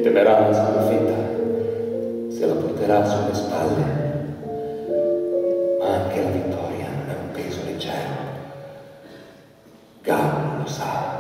temerà la sconfitta se la porterà sulle spalle, ma anche la vittoria non è un peso leggero. Gao lo sa.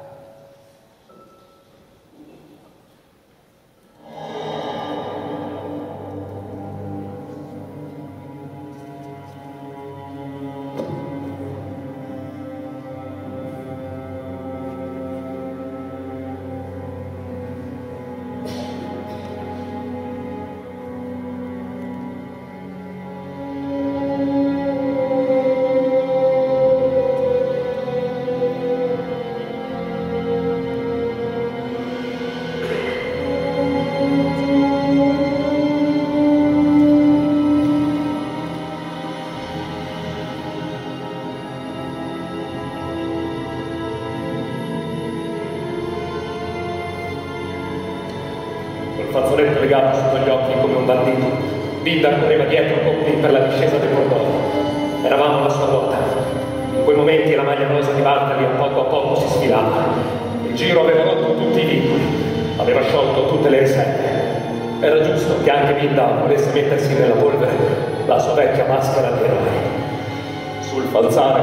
Fazzoletto legato sotto gli occhi come un bandito, Binda correva dietro Coppi per la discesa del cordoglio. Eravamo alla sua ruota. In quei momenti la maglia rosa di Bartali a poco si sfilava. Il giro aveva rotto tutti i vincoli, aveva sciolto tutte le riserve. Era giusto che anche Binda volesse mettersi nella polvere la sua vecchia maschera di eroe. Sul falzare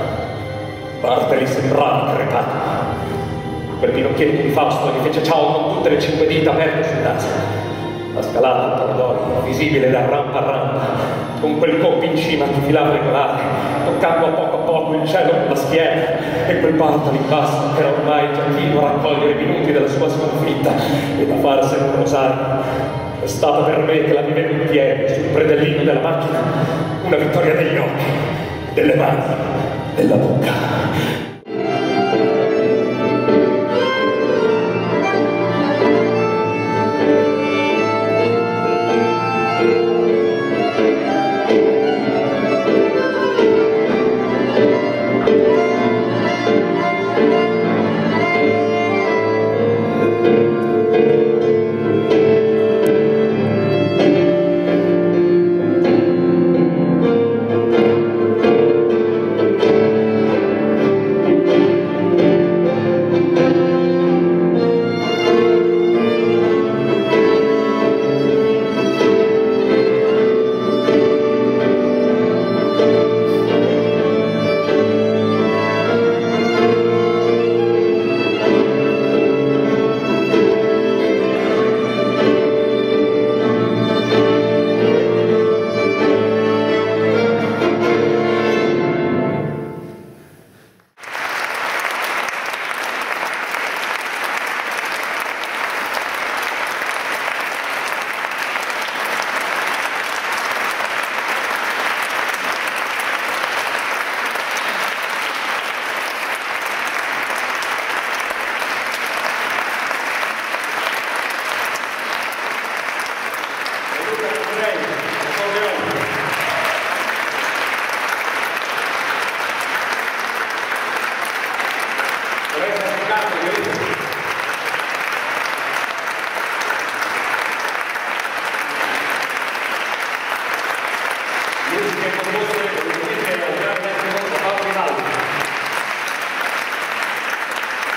Bartali sembrava crepato. Quel pinocchietto di Fausto gli fece ciao con tutte le 5 dita aperte sul naso. La scalata del corridoio, visibile da rampa a rampa, con quel Coppi in cima che filava regolare, toccando a poco il cielo con la schiena, e quel Bartali in basso che era ormai già chino a raccogliere i minuti della sua sconfitta e da farsene un rosario. È stata per me che la vivevo in piedi sul predellino della macchina una vittoria degli occhi, delle mani, della bocca.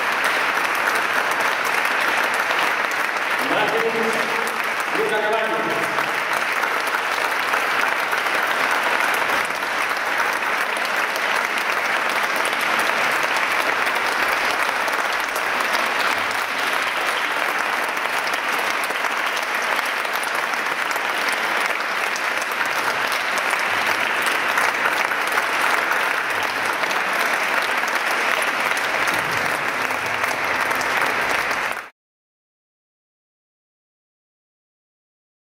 Luca Cavagni.